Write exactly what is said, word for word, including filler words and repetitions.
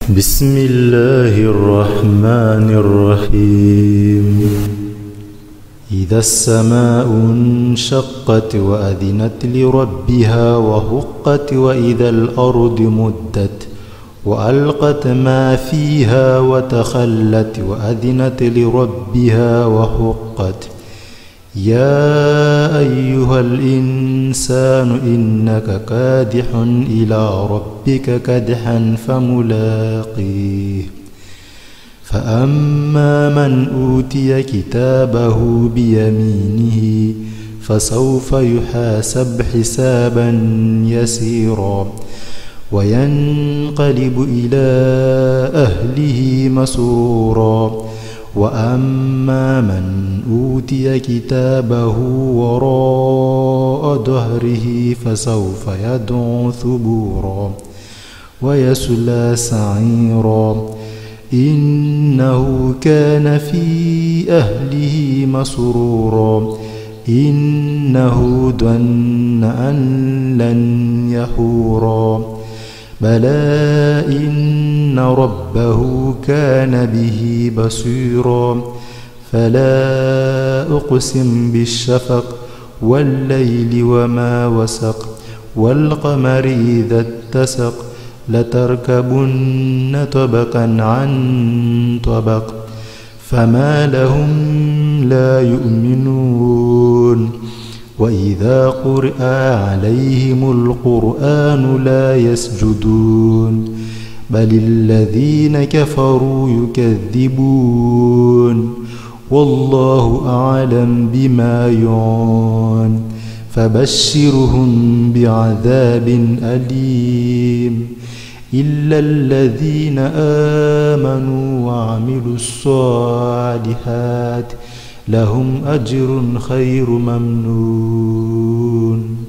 بسم الله الرحمن الرحيم إذا السماء انشقت وأذنت لربها وحقت وإذا الأرض مدت وألقت ما فيها وتخلت وأذنت لربها وحقت يا أيها الإنسان إنك كادح إلى ربك كدحا فملاقيه فأما من أوتي كتابه بيمينه فسوف يحاسب حسابا يسيرا وينقلب إلى أهله مسرورا وأما من أوتي كتابه وراء ظهره فسوف يدعو ثبورا ويصلى سعيرا إنه كان في أهله مسرورا إنه ظن أن لن يحورا بلى إن ربه كان به بصيرا فلا أقسم بالشفق والليل وما وسق والقمر إذا اتسق لتركبن طبقا عن طبق فما لهم لا يؤمنون وإذا قرئ عليهم القرآن لا يسجدون بل الذين كفروا يكذبون والله أعلم بما يوعون فبشرهم بعذاب أليم إلا الذين آمنوا وعملوا الصالحات لهم أجر غير ممنون.